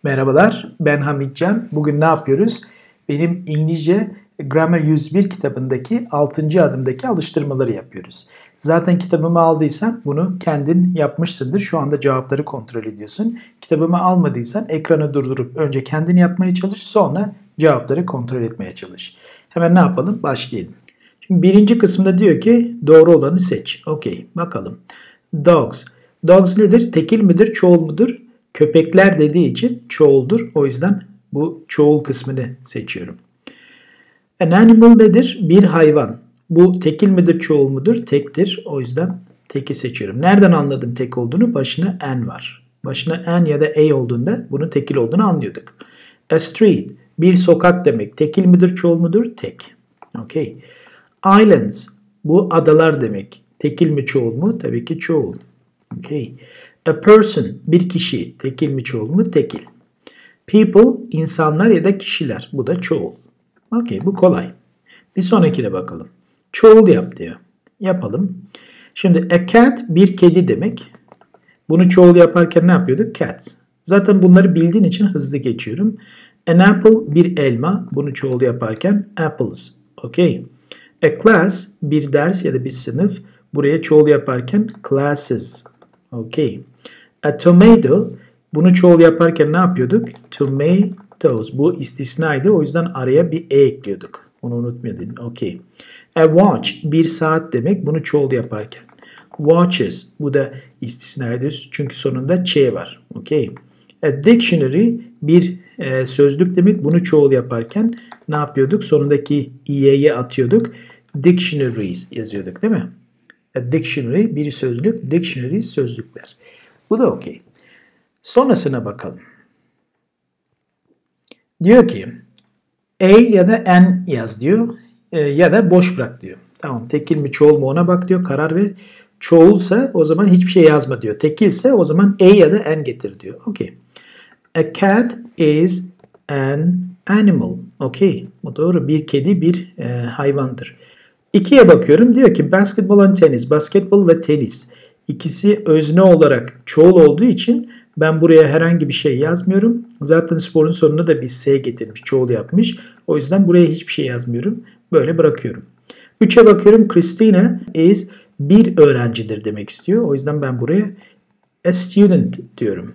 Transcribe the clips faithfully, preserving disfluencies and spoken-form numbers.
Merhabalar, ben Hamitcan. Bugün ne yapıyoruz? Benim İngilizce Grammar yüz bir kitabındaki altıncı adımdaki alıştırmaları yapıyoruz. Zaten kitabımı aldıysan bunu kendin yapmışsındır. Şu anda cevapları kontrol ediyorsun. Kitabımı almadıysan ekranı durdurup önce kendin yapmaya çalış, sonra cevapları kontrol etmeye çalış. Hemen ne yapalım? Başlayalım. Şimdi birinci kısımda diyor ki doğru olanı seç. Okey, bakalım. Dogs. Dogs nedir? Tekil midir, çoğul mudur? Köpekler dediği için çoğuldur. O yüzden bu çoğul kısmını seçiyorum. An animal nedir? Bir hayvan. Bu tekil midir, çoğul mudur? Tektir. O yüzden teki seçiyorum. Nereden anladım tek olduğunu? Başına an var. Başına an ya da a olduğunda bunun tekil olduğunu anlıyorduk. A street. Bir sokak demek. Tekil midir, çoğul mudur? Tek. Okay. Islands. Bu adalar demek. Tekil mi, çoğul mu? Tabii ki çoğul. Okay. A person, bir kişi. Tekil mi, çoğul mu? Tekil. People, insanlar ya da kişiler. Bu da çoğul. Okey, bu kolay. Bir sonrakine bakalım. Çoğul yap diyor. Yapalım. Şimdi a cat, bir kedi demek. Bunu çoğul yaparken ne yapıyorduk? Cats. Zaten bunları bildiğin için hızlı geçiyorum. An apple, bir elma. Bunu çoğul yaparken apples. Okey. A class, bir ders ya da bir sınıf. Buraya çoğul yaparken classes. Okey. A tomato, bunu çoğul yaparken ne yapıyorduk? Tomatoes. Bu istisnaydı. O yüzden araya bir e ekliyorduk. Onu unutmayın. Okey. A watch, bir saat demek. Bunu çoğul yaparken watches. Bu da istisnaydı. Çünkü sonunda ç var. Okey. A dictionary, bir e, sözlük demek. Bunu çoğul yaparken ne yapıyorduk? Sonundaki i'yi atıyorduk. Dictionaries yazıyorduk değil mi? A dictionary, bir sözlük. Dictionary, sözlükler. Bu da okey. Sonrasına bakalım. Diyor ki a ya da n yaz diyor e, ya da boş bırak diyor. Tamam, tekil mi, çoğul mu ona bak diyor. Karar ver. Çoğulsa o zaman hiçbir şey yazma diyor. Tekilse o zaman a ya da n getir diyor. Okey. A cat is an animal. Okey. Bu doğru. Bir kedi bir e, hayvandır. İkiye bakıyorum. Diyor ki basketbol and tenis. Basketbol ve tenis. İkisi özne olarak çoğul olduğu için ben buraya herhangi bir şey yazmıyorum. Zaten sporun sonuna da bir s getirmiş. Çoğul yapmış. O yüzden buraya hiçbir şey yazmıyorum. Böyle bırakıyorum. Üçe bakıyorum. Christina is bir öğrencidir demek istiyor. O yüzden ben buraya a student diyorum.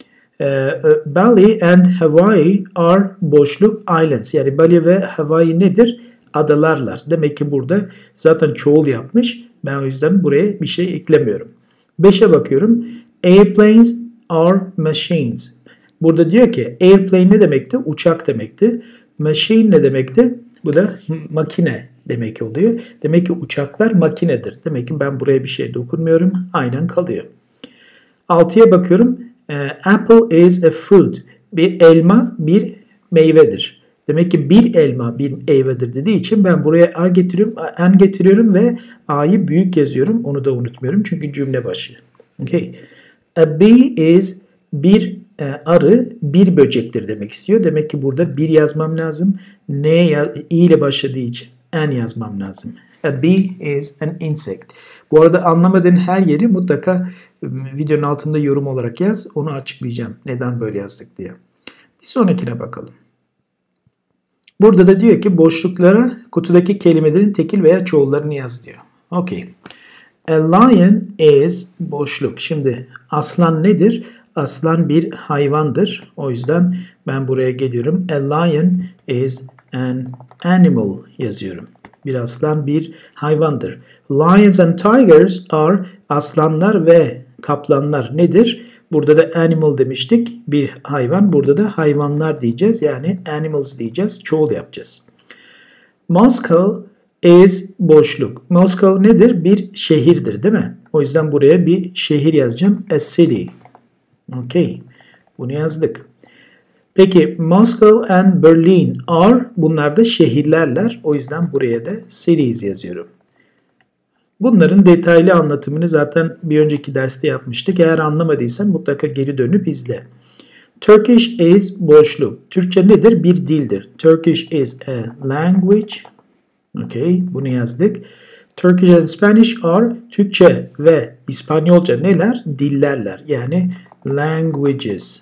Bali and Hawaii are boşluk islands. Yani Bali ve Hawaii nedir? Adalarlar. Demek ki burada zaten çoğul yapmış. Ben o yüzden buraya bir şey eklemiyorum. beşe bakıyorum. Airplanes are machines. Burada diyor ki airplane ne demekti? Uçak demekti. Machine ne demekti? Bu da makine demek oluyor. Demek ki uçaklar makinedir. Demek ki ben buraya bir şey dokunmuyorum. Aynen kalıyor. altıya bakıyorum. Apple is a fruit. Bir elma bir meyvedir. Demek ki bir elma bir meyvedir dediği için ben buraya a getiriyorum, n getiriyorum ve a'yı büyük yazıyorum. Onu da unutmuyorum çünkü cümle başı. Okay. A bee is bir e, arı bir böcektir demek istiyor. Demek ki burada bir yazmam lazım. N i ile başladığı için n yazmam lazım. A bee is an insect. Bu arada anlamadığın her yeri mutlaka videonun altında yorum olarak yaz. Onu açıklayacağım. Neden böyle yazdık diye. Bir sonrakine bakalım. Burada da diyor ki boşluklara kutudaki kelimelerin tekil veya çoğullarını yaz diyor. Okey. A lion is boşluk. Şimdi aslan nedir? Aslan bir hayvandır. O yüzden ben buraya geliyorum. A lion is an animal yazıyorum. Bir aslan bir hayvandır. Lions and tigers are aslanlar ve kaplanlar nedir? Burada da animal demiştik. Bir hayvan. Burada da hayvanlar diyeceğiz. Yani animals diyeceğiz. Çoğul yapacağız. Moscow is boşluk. Moscow nedir? Bir şehirdir değil mi? O yüzden buraya bir şehir yazacağım. A city. Okay. Bunu yazdık. Peki Moscow and Berlin are, bunlar da şehirlerler. O yüzden buraya da cities yazıyorum. Bunların detaylı anlatımını zaten bir önceki derste yapmıştık. Eğer anlamadıysan mutlaka geri dönüp izle. Turkish is boşluk. Türkçe nedir? Bir dildir. Turkish is a language. Okay, bunu yazdık. Turkish and Spanish are, Türkçe ve İspanyolca neler? Dillerler. Yani languages.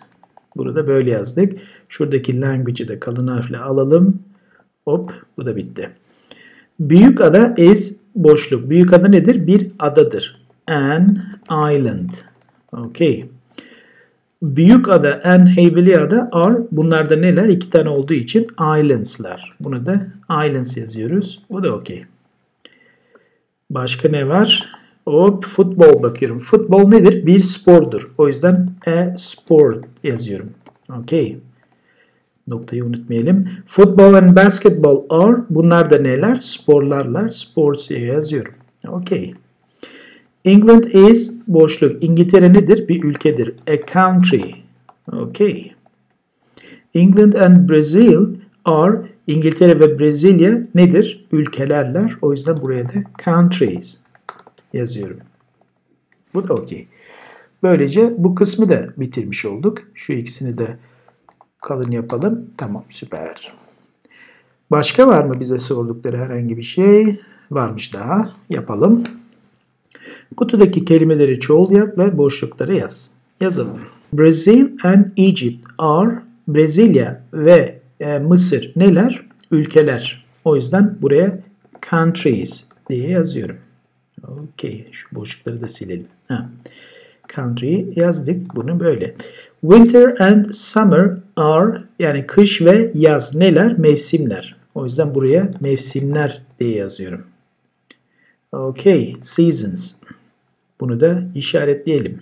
Bunu da böyle yazdık. Şuradaki language'i de kalın harfle alalım. Hop, bu da bitti. Büyük ada is boşluk. Büyük ada nedir? Bir adadır. An island. Okay. Büyük ada and heybeli ada are, bunlar da neler? İki tane olduğu için islands'lar. Bunu da islands yazıyoruz. Bu da okey. Başka ne var? Hop, futbol bakıyorum. Futbol nedir? Bir spordur. O yüzden a sport yazıyorum. Okey. Noktayı unutmayalım. Football and basketball are, bunlar da neler? Sporlarlar. Sports diye yazıyorum. Okey. England is boşluk. İngiltere nedir? Bir ülkedir. A country. Okay. England and Brazil are, İngiltere ve Brezilya nedir? Ülkelerler. O yüzden buraya da countries yazıyorum. Bu da okey. Böylece bu kısmı da bitirmiş olduk. Şu ikisini de kalın yapalım. Tamam, süper. Başka var mı bize sordukları herhangi bir şey? Varmış daha. Yapalım. Kutudaki kelimeleri çoğul yap ve boşlukları yaz. Yazalım. Brazil and Egypt are, Brezilya ve e, Mısır neler? Ülkeler. O yüzden buraya countries diye yazıyorum. Okey. Şu boşlukları da silelim. Ha. Country yazdık. Bunu böyle. Winter and summer are, yani kış ve yaz neler? Mevsimler. O yüzden buraya mevsimler diye yazıyorum. Okay. Seasons. Bunu da işaretleyelim.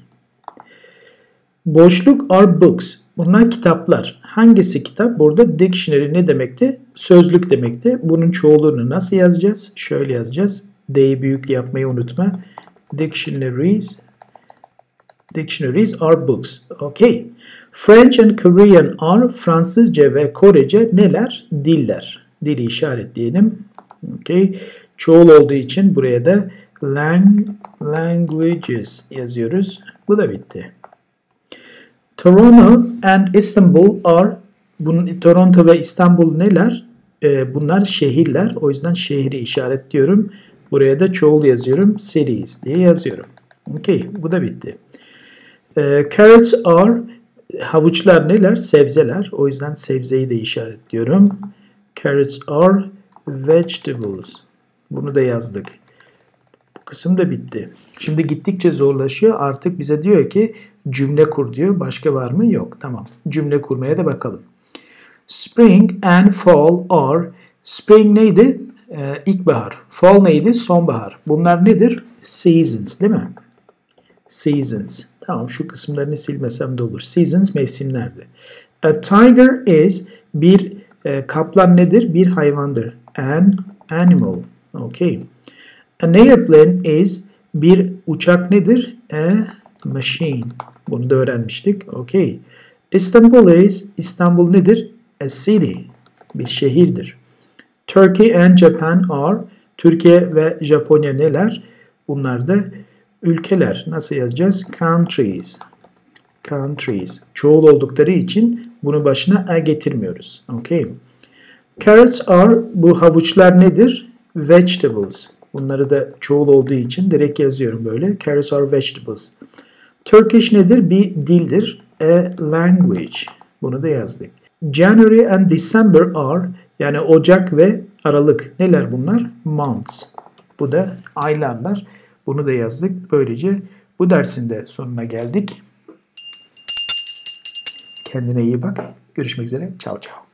Boşluk are books. Bunlar kitaplar. Hangisi kitap? Burada dictionary ne demekti? Sözlük demekti. Bunun çoğulunu nasıl yazacağız? Şöyle yazacağız. D'yi büyük yapmayı unutma. Dictionaries. Dictionaries are books. Okay. French and Korean are, Fransızca ve Korece neler? Diller. Dili işaretleyelim. Okay. Çoğul olduğu için buraya da lang languages yazıyoruz. Bu da bitti. Toronto and Istanbul are, bunun, Toronto ve İstanbul neler? Ee, bunlar şehirler. O yüzden şehri işaretliyorum. Buraya da çoğul yazıyorum. Cities diye yazıyorum. Okay, bu da bitti. Ee, carrots are, havuçlar neler? Sebzeler. O yüzden sebzeyi de işaretliyorum. Carrots are vegetables. Bunu da yazdık. Bu kısım da bitti. Şimdi gittikçe zorlaşıyor. Artık bize diyor ki cümle kur diyor. Başka var mı? Yok. Tamam. Cümle kurmaya da bakalım. Spring and fall are, spring neydi? Ee, ilkbahar. Fall neydi? Sonbahar. Bunlar nedir? Seasons değil mi? Seasons. Tamam, şu kısımlarını silmesem de olur. Seasons mevsimlerdi. A tiger is, bir e, kaplan nedir? Bir hayvandır. An animal. Okay. An airplane is, bir uçak nedir? A machine. Bunu da öğrenmiştik. Okay. Istanbul is, İstanbul nedir? A city. Bir şehirdir. Turkey and Japan are, Türkiye ve Japonya neler? Bunlar da ülkeler. Nasıl yazacağız? Countries. Countries. Çoğul oldukları için bunu başına a getirmiyoruz. Okay. Carrots are, bu havuçlar nedir? Vegetables. Bunları da çoğul olduğu için direkt yazıyorum böyle. Carrots are vegetables. Turkish nedir? Bir dildir. A language. Bunu da yazdık. January and December are, yani Ocak ve Aralık. Neler bunlar? Months. Bu da aylarlar. Bunu da yazdık. Böylece bu dersin de sonuna geldik. Kendine iyi bak. Görüşmek üzere. Ciao ciao.